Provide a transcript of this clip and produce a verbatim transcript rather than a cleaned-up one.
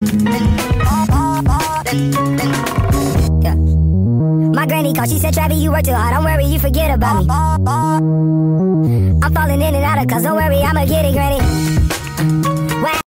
Yeah. My granny called, she said, Travis, you work too hard, don't worry, you forget about me. I'm falling in and out of cause don't worry, I'ma get it, granny.